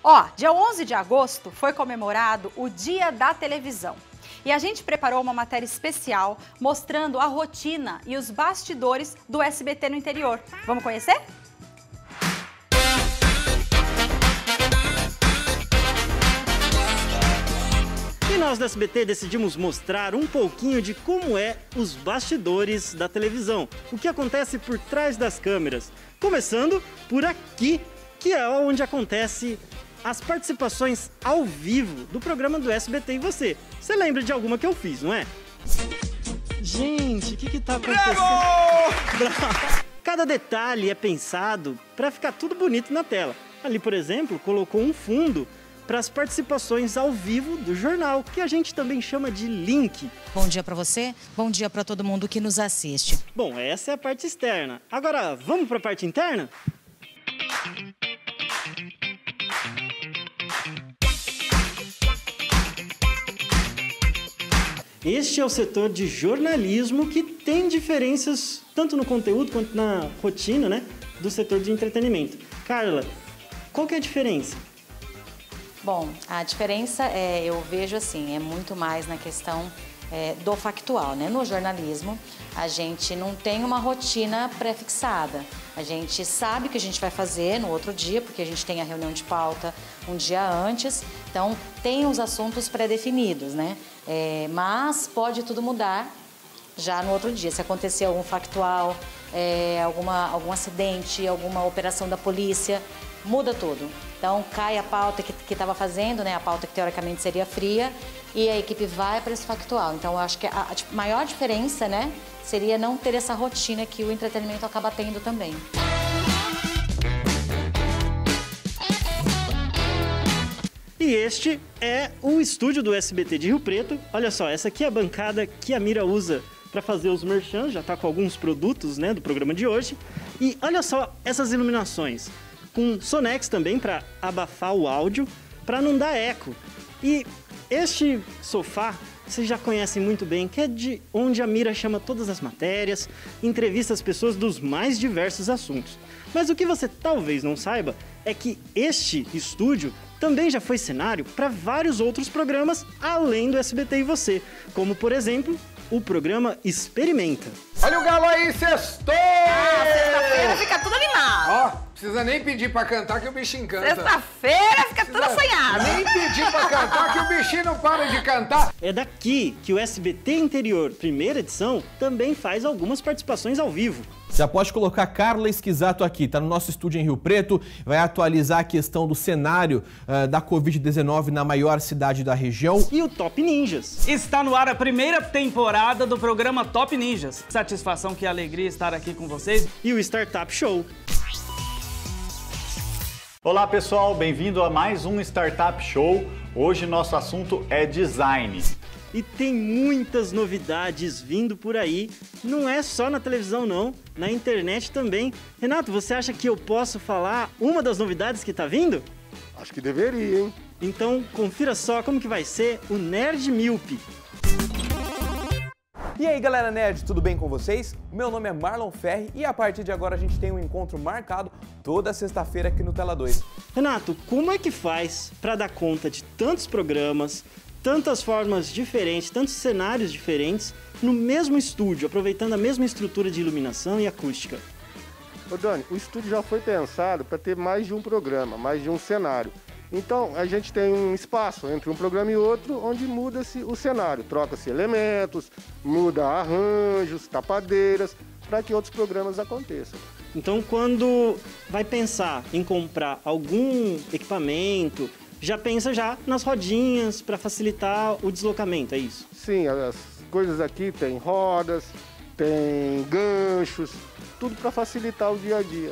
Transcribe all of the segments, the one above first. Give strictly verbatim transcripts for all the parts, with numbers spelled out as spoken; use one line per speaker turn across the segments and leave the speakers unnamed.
Ó, dia onze de agosto foi comemorado o Dia da Televisão. E a gente preparou uma matéria especial mostrando a rotina e os bastidores do S B T no interior. Vamos conhecer?
E nós do S B T decidimos mostrar um pouquinho de como é os bastidores da televisão, o que acontece por trás das câmeras. Começando por aqui, que é onde acontece as participações ao vivo do programa do S B T e você. Você lembra de alguma que eu fiz, não é? Gente, o que que tá acontecendo? Bravo! Cada detalhe é pensado para ficar tudo bonito na tela. Ali, por exemplo, colocou um fundo para as participações ao vivo do jornal, que a gente também chama de link.
Bom dia para você, bom dia para todo mundo que nos assiste.
Bom, essa é a parte externa. Agora, vamos para a parte interna? Este é o setor de jornalismo que tem diferenças tanto no conteúdo quanto na rotina, né, do setor de entretenimento. Carla, qual que é a diferença?
Bom, a diferença é, eu vejo assim, é muito mais na questão é, do factual, né? No jornalismo, a gente não tem uma rotina pré-fixada. A gente sabe o que a gente vai fazer no outro dia, porque a gente tem a reunião de pauta um dia antes, então tem os assuntos pré-definidos, né? É, mas pode tudo mudar já no outro dia. Se acontecer algum factual, é, alguma, algum acidente, alguma operação da polícia, muda tudo. Então cai a pauta que estava fazendo, né? A pauta que teoricamente seria fria, e a equipe vai para esse factual. Então eu acho que a, a maior diferença, né, seria não ter essa rotina que o entretenimento acaba tendo também.
E este é o estúdio do S B T de Rio Preto. Olha só, essa aqui é a bancada que a Mira usa para fazer os merchans, já está com alguns produtos, né, do programa de hoje. E olha só essas iluminações, com Sonex também para abafar o áudio, para não dar eco. E este sofá vocês já conhecem muito bem, que é de onde a Mira chama todas as matérias, entrevista as pessoas dos mais diversos assuntos. Mas o que você talvez não saiba é que este estúdio também já foi cenário para vários outros programas além do S B T e você, como por exemplo, o programa Experimenta.
Olha o galo aí, sextou!
Ah, sexta-feira fica tudo animado.
Ó, precisa nem pedir pra cantar que o bichinho canta.
Sexta-feira fica tudo assanhado.
Nem pedir pra cantar que o bichinho não para de cantar.
É daqui que o S B T Interior, primeira edição, também faz algumas participações ao vivo.
Já pode colocar Carla Esquisato aqui, tá no nosso estúdio em Rio Preto, vai atualizar a questão do cenário uh, da covid dezenove na maior cidade da região.
E o Top Ninjas.
Está no ar a primeira temporada do programa Top Ninjas. Satisfação, que alegria estar aqui com vocês.
E o Startup Show.
Olá pessoal, bem-vindo a mais um Startup Show. Hoje nosso assunto é design.
E tem muitas novidades vindo por aí, não é só na televisão não, na internet também. Renato, você acha que eu posso falar uma das novidades que tá vindo?
Acho que deveria, hein?
Então confira só como que vai ser o Nerd Míope.
E aí galera nerd, tudo bem com vocês? Meu nome é Marlon Ferri e a partir de agora a gente tem um encontro marcado toda sexta-feira aqui no Tela dois.
Renato, como é que faz para dar conta de tantos programas, tantas formas diferentes, tantos cenários diferentes, no mesmo estúdio, aproveitando a mesma estrutura de iluminação e acústica?
Ô Dani, o estúdio já foi pensado para ter mais de um programa, mais de um cenário. Então a gente tem um espaço entre um programa e outro onde muda-se o cenário, troca-se elementos, muda arranjos, tapadeiras, para que outros programas aconteçam.
Então quando vai pensar em comprar algum equipamento, já pensa já nas rodinhas para facilitar o deslocamento, é isso?
Sim, as coisas aqui tem rodas, tem ganchos, tudo para facilitar o dia a dia.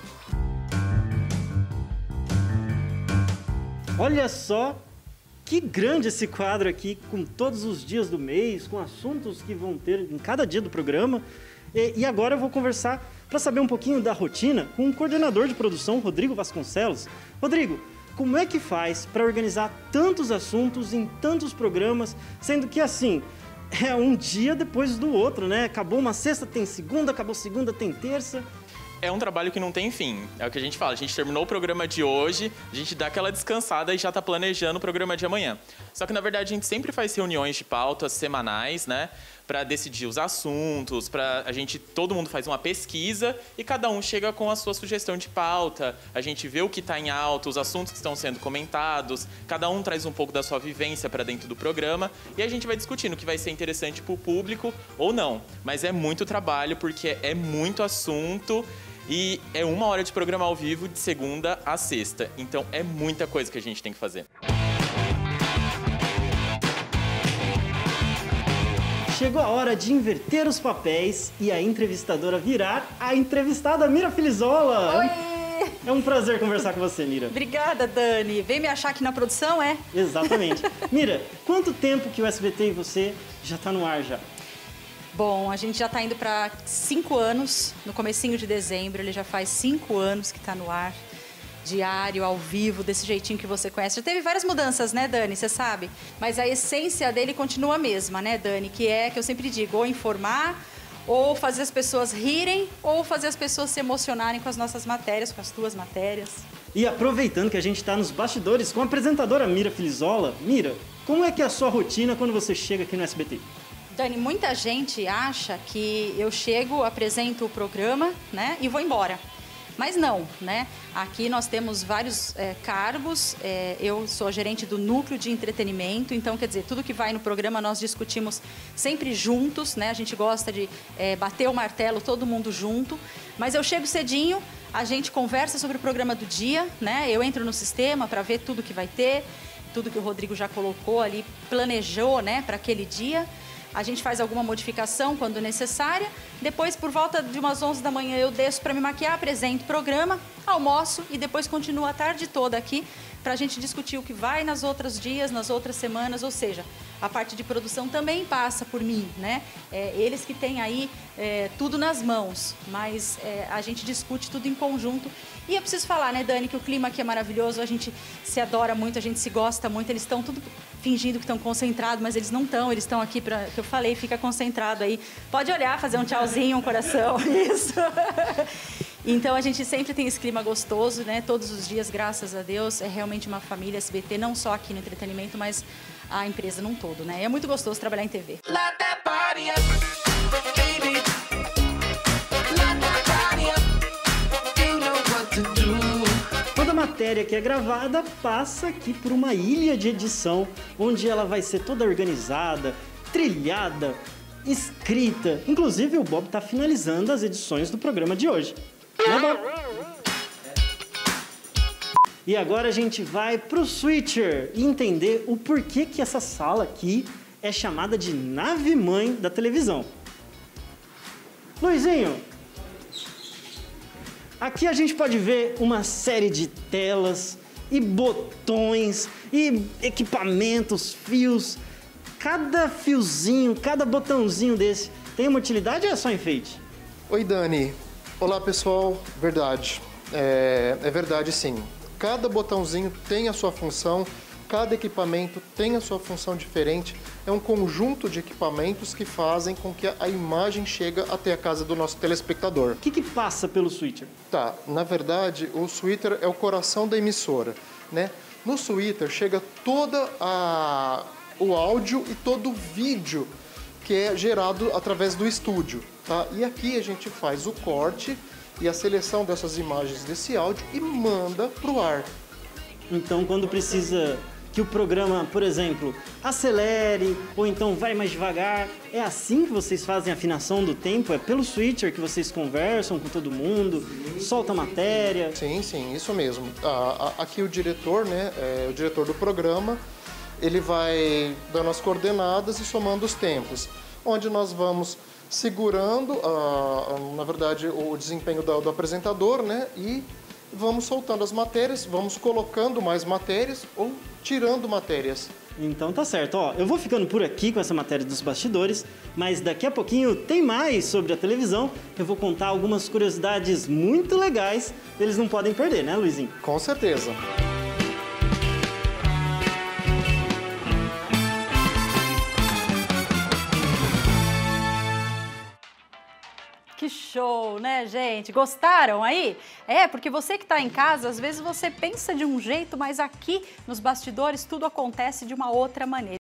Olha só que grande esse quadro aqui, com todos os dias do mês, com assuntos que vão ter em cada dia do programa. E, e agora eu vou conversar para saber um pouquinho da rotina com o coordenador de produção, Rodrigo Vasconcelos. Rodrigo, como é que faz para organizar tantos assuntos em tantos programas, sendo que assim, é um dia depois do outro, né? Acabou uma sexta, tem segunda, acabou segunda, tem terça.
é um trabalho que não tem fim. É o que a gente fala. A gente terminou o programa de hoje, a gente dá aquela descansada e já tá planejando o programa de amanhã. Só que, na verdade, a gente sempre faz reuniões de pautas semanais, né? Para decidir os assuntos, para a gente, todo mundo faz uma pesquisa e cada um chega com a sua sugestão de pauta. A gente vê o que está em alta, os assuntos que estão sendo comentados, cada um traz um pouco da sua vivência para dentro do programa e a gente vai discutindo o que vai ser interessante para o público ou não. Mas é muito trabalho porque é muito assunto e é uma hora de programa ao vivo de segunda a sexta. Então é muita coisa que a gente tem que fazer.
Chegou a hora de inverter os papéis e a entrevistadora virar a entrevistada Mira Filizola.
Oi!
É um prazer conversar com você, Mira.
Obrigada, Dani. Vem me achar aqui na produção, é?
Exatamente. Mira, quanto tempo que o S B T e você já tá no ar já?
Bom, a gente já tá indo para cinco anos. No comecinho de dezembro, ele já faz cinco anos que tá no ar. Diário, ao vivo, desse jeitinho que você conhece. Já teve várias mudanças, né, Dani? Você sabe? Mas a essência dele continua a mesma, né, Dani? Que é, que eu sempre digo, ou informar, ou fazer as pessoas rirem, ou fazer as pessoas se emocionarem com as nossas matérias, com as tuas matérias.
E aproveitando que a gente está nos bastidores com a apresentadora Mira Filizola, Mira, como é que é a sua rotina quando você chega aqui no S B T?
Dani, muita gente acha que eu chego, apresento o programa, né, e vou embora. Mas não, né? Aqui nós temos vários é, cargos, é, eu sou gerente do núcleo de entretenimento, então, quer dizer, tudo que vai no programa nós discutimos sempre juntos, né? A gente gosta de é, bater o martelo, todo mundo junto, mas eu chego cedinho, a gente conversa sobre o programa do dia, né? Eu entro no sistema para ver tudo que vai ter, tudo que o Rodrigo já colocou ali, planejou, né, para aquele dia. A gente faz alguma modificação quando necessária. Depois, por volta de umas onze da manhã, eu desço para me maquiar, apresento o programa, almoço e depois continuo a tarde toda aqui para a gente discutir o que vai nas outros dias, nas outras semanas. Ou seja, a parte de produção também passa por mim, né? É, eles que têm aí é, tudo nas mãos, mas é, a gente discute tudo em conjunto. E eu preciso falar, né, Dani, que o clima aqui é maravilhoso, a gente se adora muito, a gente se gosta muito, eles estão tudo fingindo que estão concentrados, mas eles não estão, eles estão aqui para, que eu falei, fica concentrado aí. Pode olhar, fazer um tchauzinho, um coração, isso. Então a gente sempre tem esse clima gostoso, né, todos os dias, graças a Deus, é realmente uma família S B T, não só aqui no entretenimento, mas a empresa num todo, né. É muito gostoso trabalhar em T V.
Toda matéria que é gravada passa aqui por uma ilha de edição, onde ela vai ser toda organizada, trilhada, escrita. Inclusive o Bob está finalizando as edições do programa de hoje. Né, Bob? E agora a gente vai pro Switcher e entender o porquê que essa sala aqui é chamada de nave-mãe da televisão. Luizinho, aqui a gente pode ver uma série de telas e botões e equipamentos, fios. Cada fiozinho, cada botãozinho desse tem uma utilidade ou é só enfeite?
Oi, Dani. Olá, pessoal. Verdade. É, é verdade, sim. Cada botãozinho tem a sua função, cada equipamento tem a sua função diferente. É um conjunto de equipamentos que fazem com que a imagem chegue até a casa do nosso telespectador.
O que que passa pelo switcher?
Tá, na verdade, o switcher é o coração da emissora, né? No switcher chega toda a o áudio e todo o vídeo que é gerado através do estúdio, tá? E aqui a gente faz o corte e a seleção dessas imagens desse áudio e manda pro ar.
Então, quando precisa que o programa, por exemplo, acelere ou então vai mais devagar, é assim que vocês fazem a afinação do tempo? É pelo switcher que vocês conversam com todo mundo, solta a matéria?
Sim, sim, isso mesmo. Ah, aqui o diretor, né, é, o diretor do programa, ele vai dando as coordenadas e somando os tempos, onde nós vamos segurando, ah, na verdade, o desempenho do, do apresentador, né, e vamos soltando as matérias, vamos colocando mais matérias ou tirando matérias.
Então tá certo, ó, eu vou ficando por aqui com essa matéria dos bastidores, mas daqui a pouquinho tem mais sobre a televisão, eu vou contar algumas curiosidades muito legais, eles não podem perder, né, Luizinho?
Com certeza.
Que show, né, gente? Gostaram aí? É, porque você que está em casa, às vezes você pensa de um jeito, mas aqui nos bastidores tudo acontece de uma outra maneira.